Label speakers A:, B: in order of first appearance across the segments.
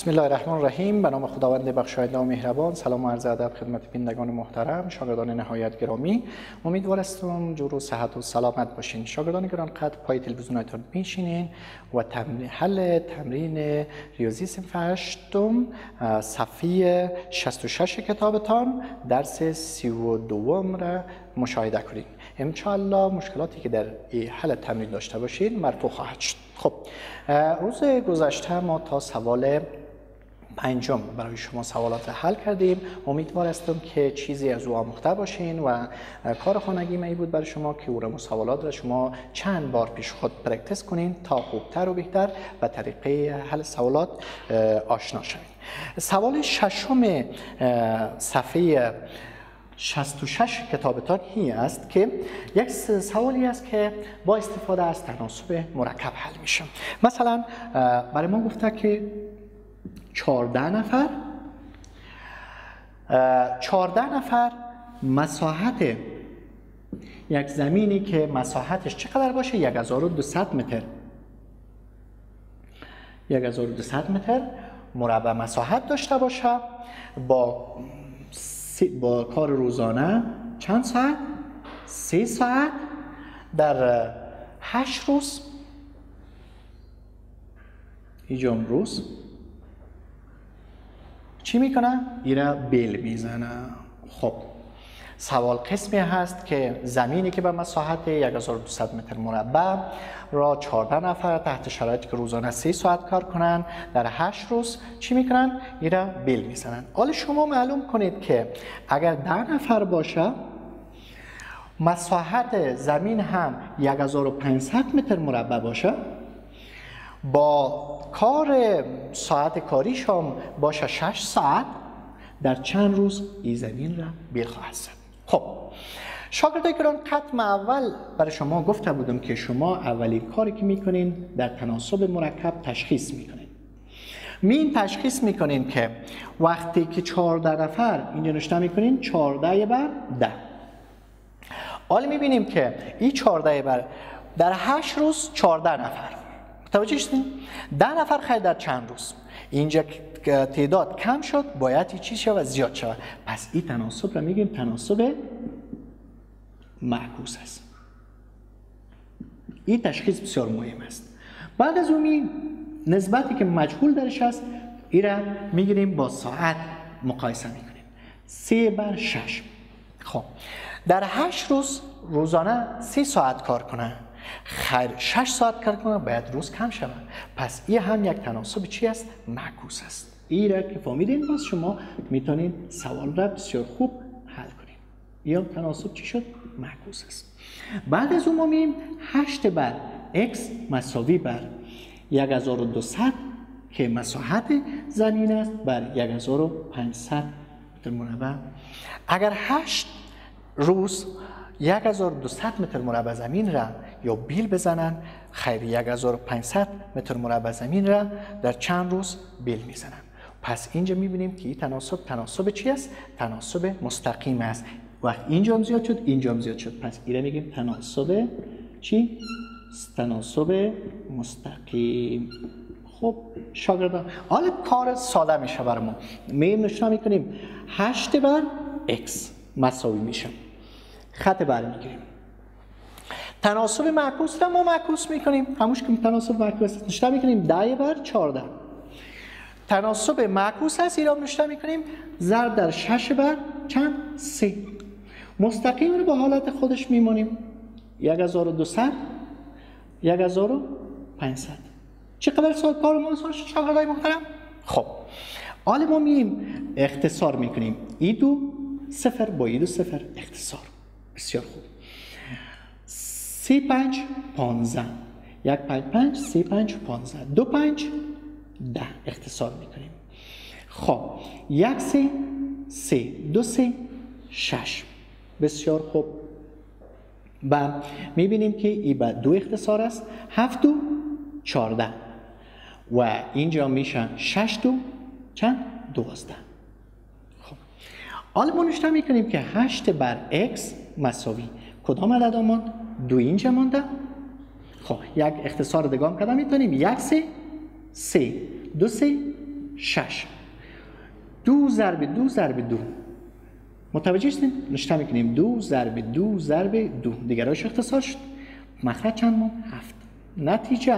A: بسم الله الرحمن الرحیم. به نام خداوند بخشاینده و مهربان. سلام و عرض ادب خدمت بینندگان محترم، شاگردان نهایت گرامی. امیدوارم جور و صحت و سلامت باشین. شاگردان گران قدر پای تلویزیونتون میشینین و حل تمرین ریاضی صنف 8 صفحه 66 کتابتان درس 32 را مشاهده کنین. انشاءالله مشکلاتی که در حل تمرین داشته باشین مرفوع خواهد شد. خب روز گذشته ما تا سوال 5 برای شما سوالات حل کردیم. امیدوار هستم که چیزی از او آموخته باشین و کار خانگی من بود برای شما که او را سوالات را شما چند بار پیش خود پرکتیس کنین تا خوبتر و بهتر به طریقه حل سوالات آشنا شوین. سوال ششم صفحه 66 کتابتان هی است که یک سوالی است که با استفاده از تناسب مرکب حل میشه. مثلا برای ما گفته که 14 نفر مساحت یک زمینی که مساحتش چقدر باشه؟ 1200 متر 1200 متر مربع مساحت داشته باشه با کار روزانه چند ساعت؟ 3 ساعت در 8 روز. اینجام روز چی میکنه؟ ایره بیل میزنه. خب سوال قسمی هست که زمینی که به مساحت 1200 متر مربع را 14 نفر تحت شرایطی که روزانه 3 ساعت کار کنن در 8 روز چی میکنن؟ ایره بیل میزنن. حالا شما معلوم کنید که اگر 10 نفر باشه مساحت زمین هم 1500 متر مربع باشه، با کار ساعت کاریش هم باشه 6 ساعت، در چند روز این زمین را بیل خواهد زد. خب شاگردای گران قدر اول برای شما گفته بودم که شما اولین کاری که میکنین در تناسب مرکب تشخیص میکنین. تشخیص میکنین که وقتی که 14 نفر اینجا نوشته میکنین 14 بر 10. حالا میبینیم که این 14 بر در 8 روز 14 نفر. متوجه شدین؟ 10 نفر خیلی در چند روز. اینجا تعداد کم شد، باید این چیز شود زیاد شود. پس این تناسب را میگیم تناسب معکوس است. این تشخیص بسیار مهم است. بعد از اون نسبتی که مجهول درش است، این را میگیریم با ساعت مقایسه میکنیم. 3 بر 6. خب در 8 روز روزانه 3 ساعت کار کنه، خیر 6 ساعت کار کنه، باید روز کم شود. پس این هم یک تناسب چی است؟ معکوس است. این را که فهمیدین باز شما میتونین سوال را بسیار خوب حل کنین. یا تناسب چی شد؟ معکوس است. بعد از اون ما میگیم 8 بر x مساوی بر 1200 که مساحت زمین است بر 1500 متر مربع. اگر 8 روز 1200 متر مربع زمین را یا بیل بزنن، خیر 1500 متر مربع زمین را در چند روز بیل میزنن. پس اینجا میبینیم که این تناسب چی است؟ تناسب مستقیم است. وقت اینجا زیاد شد، اینجا زیاد شد، پس این را میگیم تناسب چی؟ تناسب مستقیم. خب شاگردان حالا کار ساده میشه برای ما. نشون میکنیم 8 بر x مساوی میشه، خط بر میگیریم. تناسب معکوس را ما معکوس میکنیم، همونش که تناسب معکوس است نشون میکنیم 10 بر 14. تناسب معکوس است، این را نشون میکنیم ضرب در 6 بر چند؟ 3. مستقیم رو به حالت خودش میمونیم 1200 1500. چقدر سال کار ما شد شاگردای محترم؟ خب حالا ما مییم اختصار میکنیم ای 2 0 با ای 2 0 اختصار. بسیار خوب. 3 5 15 1 5 5 3 5 15 2 5 10 اختصار میکنیم. خب 1 3 3 2 3 6. بسیار خوب. و میبینیم که این به 2 اختصار است. 7 2 14 و اینجا میشه 6 2 چند؟ 12. خب حالا ما نشون میکنیم که 8 بر x مساوی کدام عدد ماند؟ 2 اینجا مانده. خب یک اختصار دیگه هم کردم میتونیم 1 3 3 2 3 6. 2 ضرب 2 ضرب 2. متوجه هستین؟ نشته میکنیم 2 ضرب 2 ضرب 2. دیگه راش اختصار شد. مخرج چند مون؟ 7. نتیجه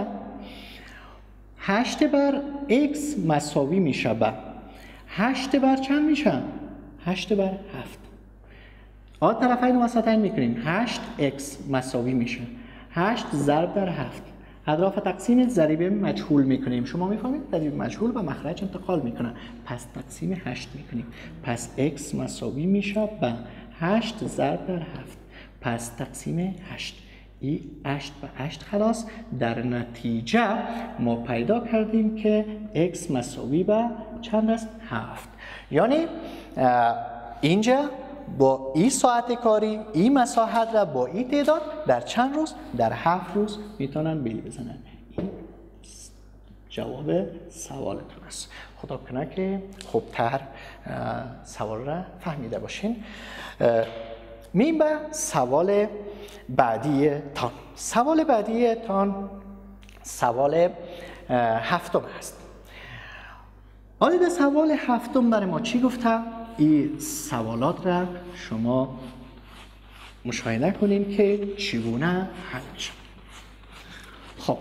A: 8 بر x مساوی میشه به 8 بر چند میشه؟ 8 بر 7. طرفین وسطین میکنیم 8x مساوی میشه 8 ضرب در 7. اطراف تقسیم ضریب مجهول میکنیم. شما میفهمید ضریب مجهول به مخرج انتقال میکنه. پس تقسیم 8 میکنیم. پس x مساوی میشه به 8 ضرب در 7. پس تقسیم 8. ای 8 به 8 خلاص. در نتیجه ما پیدا کردیم که x مساوی به چند است؟ 7. یعنی اینجا با این ساعت کاری این مساحت را با این تعداد در چند روز؟ در 7 روز میتونن بیل بزنن. این جواب سوالتون است. خدا کنه که خوبتر سوال را فهمیده باشین. میم به سوال بعدی تان. سوال بعدی تان سوال هفتم است. حالا سوال هفتم برای ما چی گفته؟ این سوالات را شما مشاهده کنین که چگونه حل میشه. خب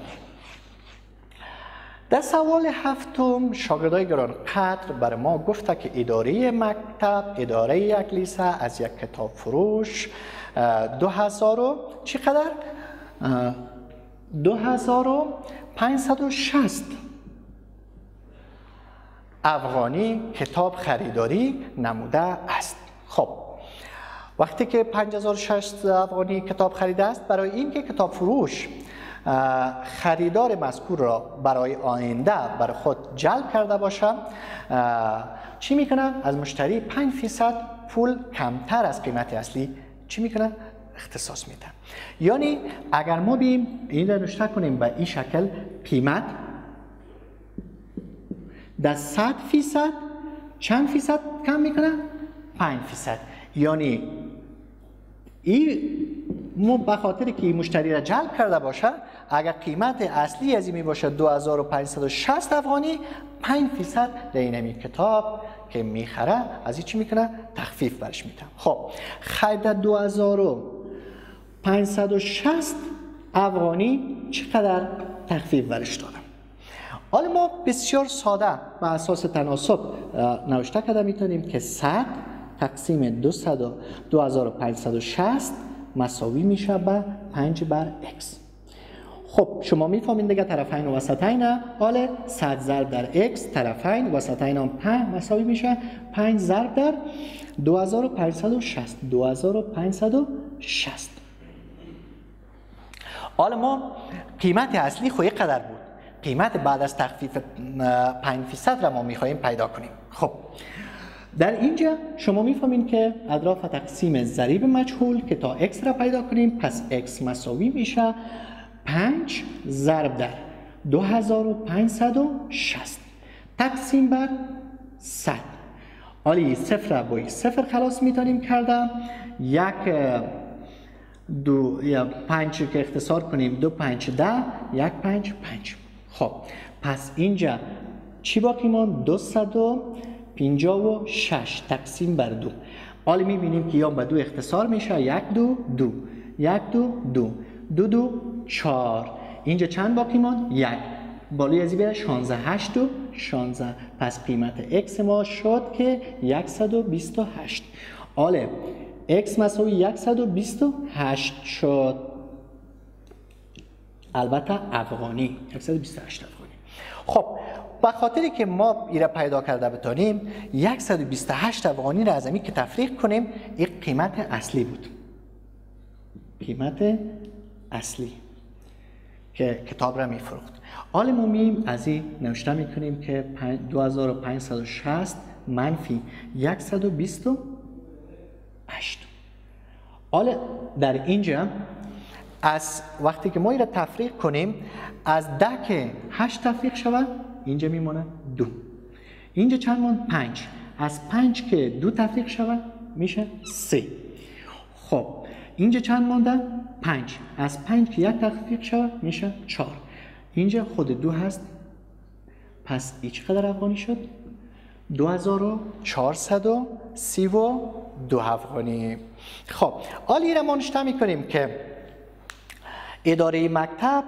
A: در سوال هفتم شاگردای گرانقدر برای ما گفته که اداره مکتب، اداره یک لیسه از یک کتاب فروش 2000 چقدر؟ 2560 افغانی کتاب خریداری نموده است. خب وقتی که 5060 افغانی کتاب خریده است، برای اینکه کتاب فروش خریدار مذکور را برای آینده برای خود جلب کرده باشه، چی میکنه؟ از مشتری 5% پول کمتر از قیمت اصلی چی میکنه؟ اختصاص میده. یعنی اگر ما بیم این را نوشته کنیم به این شکل، قیمت در 100% چند فیصد کم میکنه؟ 5%. یعنی این به خاطر که مشتری را جلب کرده باشه، اگر قیمت اصلی از این می باشه 2560 افغانی، 5% در این کتاب که میخره از این چی میکنه؟ تخفیف برش میده. خب خرید 2560 افغانی چقدر تخفیف برش دادم؟ حالا ما بسیار ساده و اساس تناسب نوشته کرده میتونیم که 100 تقسیم 2560 مساوی میشه به 5 بر x. خب شما میفهمین دیگه طرفین و وسطین. حالا 100 ضرب در x طرفین وسطین هم 5 مساوی میشه 5 ضرب در 2560. 2560. حالا ما قیمت اصلی خو قدر بود؟ قیمت بعد از تخفیف 5% را ما میخواییم پیدا کنیم. خب در اینجا شما میفهمین که اطراف تقسیم ضریب مجهول که تا x را پیدا کنیم، پس x مساوی میشه 5 ضرب در 2560 تقسیم بر 100. حالا صفر را با صفر خلاص میتونیم کردم. یک دو یا 5 که اختصار کنیم 2 5 10 1 5 5. خب پس اینجا چی باقی ماند؟ 256 تقسیم بر 2. حالا میبینیم که یا به 2 اختصار میشه 1 2 2 1 2 2 2 2 4. اینجا چند باقی ماند؟ 1. بالای از این بره 16 8 و 16. پس قیمت x ما شد که 128. حالا x مساوی 128 شد. البته افغانی 128 افغانی. خب به خاطری که ما ایره پیدا کرده بتونیم 128 افغانی را از این که تفریق کنیم، این قیمت اصلی بود. قیمت اصلی که کتاب را میفروخت. حالا ما میم از این نوشته میکنیم که 2560 منفی 128. حالا در اینجا از وقتی که ما این را تفریق کنیم، از 10 که 8 تفریق شود اینجا میمونه 2. اینجا چند ماند؟ 5. از 5 که 2 تفریق شود میشه 3. خب اینجا چند مانده؟ 5. از 5 که 1 تفریق شود میشه 4. اینجا خود 2 هست. پس این چقدر افغانی شد؟ 2432 افغانی. خب حالا را ما نشته میکنیم که اداره مکتب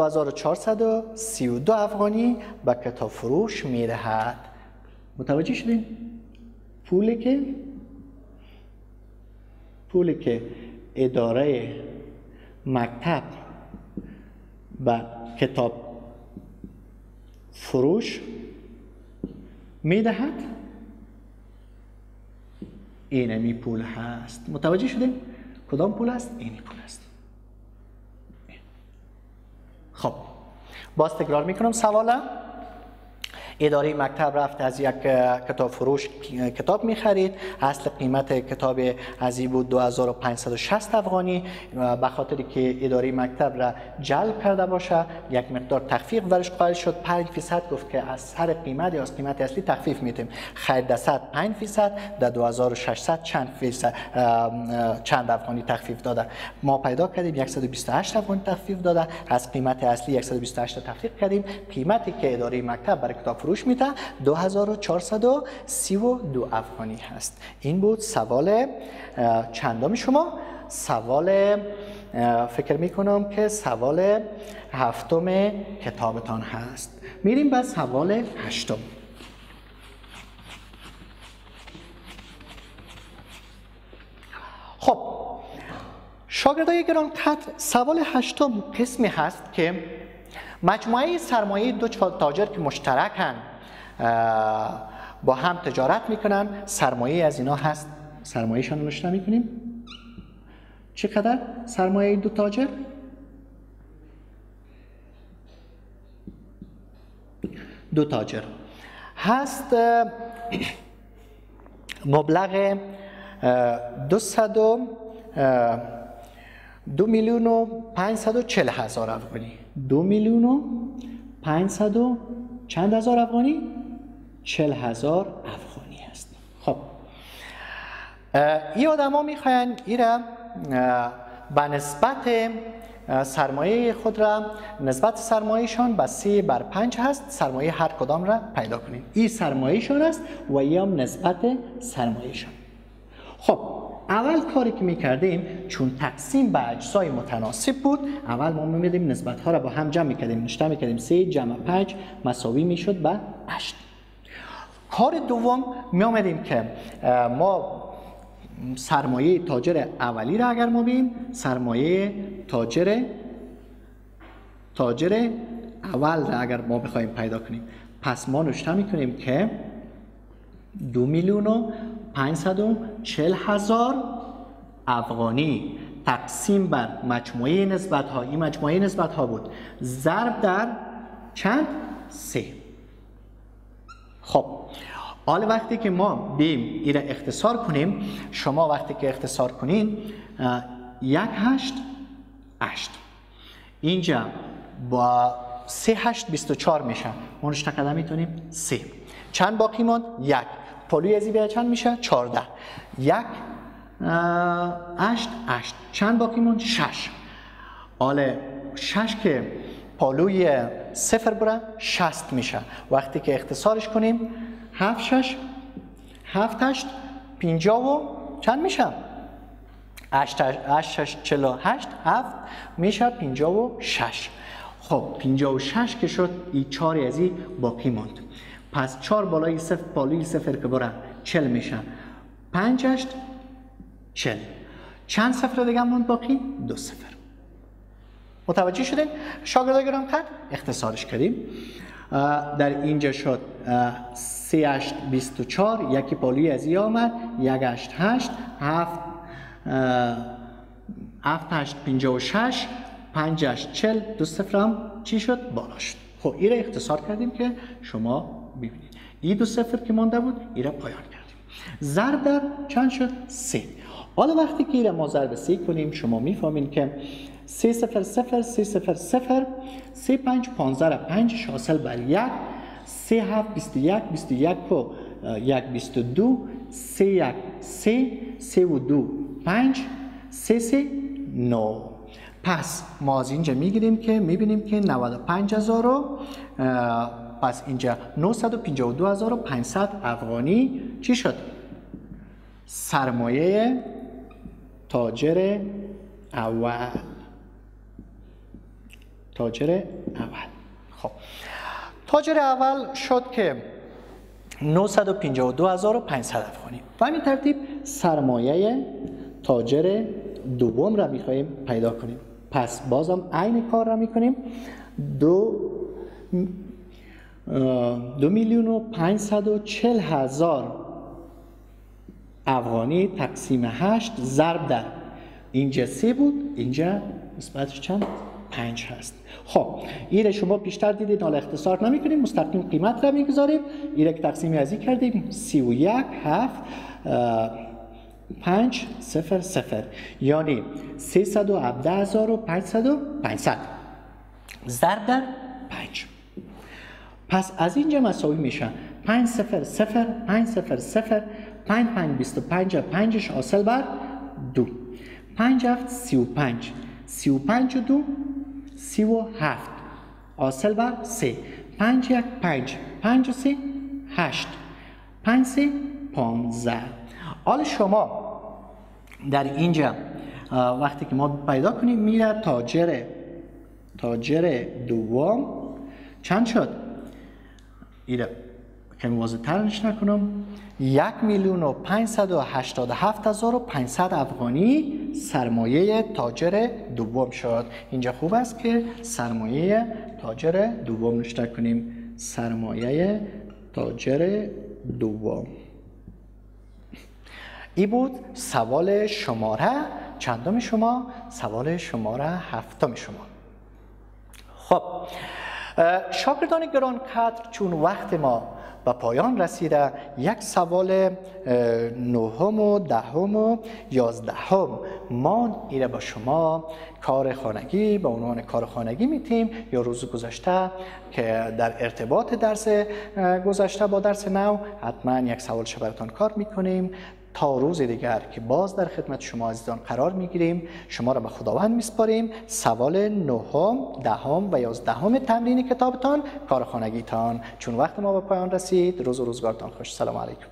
A: 2432 افغانی به کتاب فروش میدهد. متوجه شدین؟ پولی که اداره مکتب به کتاب فروش میدهد اینمی پول هست. متوجه شدیم؟ کدام پول است؟ اینی پول است. خب باز تکرار میکنم سوالا. اداره مکتب رفت از یک کتاب فروش کتاب میخرید. اصل قیمت کتاب از این بود 2560 افغانی. به خاطری که اداره مکتب را جلب کرده باشه یک مقدار تخفیف برش قائل شد. 5% گفت که از سر قیمت یا از قیمت اصلی تخفیف میتیم. خرید 5% در 2600 چند افغانی تخفیف داده. ما پیدا کردیم 128 افغانی تخفیف داده. از قیمت اصلی 128 تخفیف کردیم. قیمتی که اداره مکتب برای کتاب فروش میده 2432 افغانی هست. این بود سوال چندم شما؟ سوال فکر میکنم که سوال 7 کتابتان هست. میریم به سوال 8. خب شاگردای گرانقدر، سوال 8 قسمی هست که مجموعه سرمایه دو تاجر که مشترکن با هم تجارت میکنن، سرمایه از اینا هست. سرمایهشان رو نشته میکنیم. چقدر سرمایه دو تاجر؟ دو تاجر هست مبلغ 2,540,000 افغانی. 2,500 چند هزار افغانی؟ 40,000 افغانی هست. خب این آدم ها میخواین این را به نسبت سرمایه خود را، نسبت سرمایهشان به 3/5 هست، سرمایه هر کدام را پیدا کنیم. این سرمایهشان است و این هم نسبت سرمایهشان. خب اول کاری که میکردیم چون تقسیم به اجزای متناسب بود، اول ما می‌دیدیم نسبت ها را با هم جمع میکردیم. نشته میکردیم 3 جمع 5 مساوی میشد به 8. کار دوم می‌آمدیم که ما سرمایه تاجر اولی را اگر ما بیم، سرمایه تاجر اول را اگر ما بخوایم پیدا کنیم، پس ما نشته میکنیم که 2,540,000 افغانی تقسیم بر مجموعه نسبت ها، این مجموعه نسبت ها بود، ضرب در چند؟ 3. خب حال وقتی که ما بیم این را اختصار کنیم، شما وقتی که اختصار کنین 1,8 اینجا با 3,8 24 میشه. ما نشته کده میتونیم 3. چند باقی ماند؟ 1. پالوی ازی به چند میشه؟ 14. 1,8 چند باقی ماند؟ 6. حالا 6 که پالوی 0 بره 60 میشه. وقتی که اختصارش کنیم 7 8 50 و چند میشه؟ 8 48 7 میشه 56. خب 56 که شد، این 4 ازی باقی ماند. پس 4 بالای 0 پالوی 0 که بره 40 میشه. 5 8 40. چند صفر دیگه ماند باقی؟ 2 صفر. متوجه شدین؟ شاگردای گرامی اختصارش کردیم. در اینجا شد 3 8 24، یکی پالوی از این آمد 1 8 8 7 8 56 5 8 40 2 صفر هم چی شد؟ بالا شد. خب این را اختصار کردیم که شما ببینید. این 2 صفر که مانده بود این را پایان کردیم. ضرب در چند شد؟ 3. حالا وقتی که این را ما ضرب 3 کنیم شما میفهمین که 3 0 0 3 0 0 3 5 15 5 حاصل بر 1 3 7 21 21 و 1 22 3 1 3 3 و 2 5 3 3 9. پس ما از اینجا میگیریم که میبینیم که 95,000 پس اینجا 952,500 افغانی چی شد؟ سرمایه تاجر اول. خب تاجر اول شد که 952,500 افغانی. و همین ترتیب سرمایه تاجر دوم را میخواهیم پیدا کنیم. پس بازم عین کار را میکنیم. 2,540,000 افغانی تقسیم 8 ضرب در اینجا 3 بود، اینجا نسبتش چند؟ 5 هست. خب این شما بیشتر دیدید، حالا اختصار نمی کنیم، مستقیم قیمت را میگذاریم. این که تقسیم ازی کردیم 31 7 5 0 0 یعنی 317,500 ضرب در 5. پس از اینجا مساوی میشه 5 0 0 5 0 0 5 5 25 5 حاصل بر 2 5 7 35 35 و 2 37 حاصل بر 3 5 1 5 5 و 3 8 5 3 15. حالا شما در اینجا وقتی که ما پیدا کنیم میره تاجر دوم چند شد؟ ایره کمی واضح تر نشون کنم 1,587,500 افغانی سرمایه تاجر دوم شد. اینجا خوب است که سرمایه تاجر دوم نشون کنیم. سرمایه تاجر دوم. این بود سوال شماره چندم شما؟ سوال شماره 7 شما. خب شاگردان گرانقدر، چون وقت ما به پایان رسیده، یک سوال 9 و 10 و 11 ما ایره با شما کار خانگی به عنوان کار خانگی میتیم یا روز گذشته که در ارتباط درس گذشته با درس نو حتما یک سوال براتون کار میکنیم. تا روز دیگر که باز در خدمت شما عزیزان قرار میگیریم، شما را به خداوند میسپاریم. سوال 9 10 و 11 تمرین کتابتان کار خانگیتان. چون وقت ما به پایان رسید، روز و روزگارتان خوش. سلام علیکم.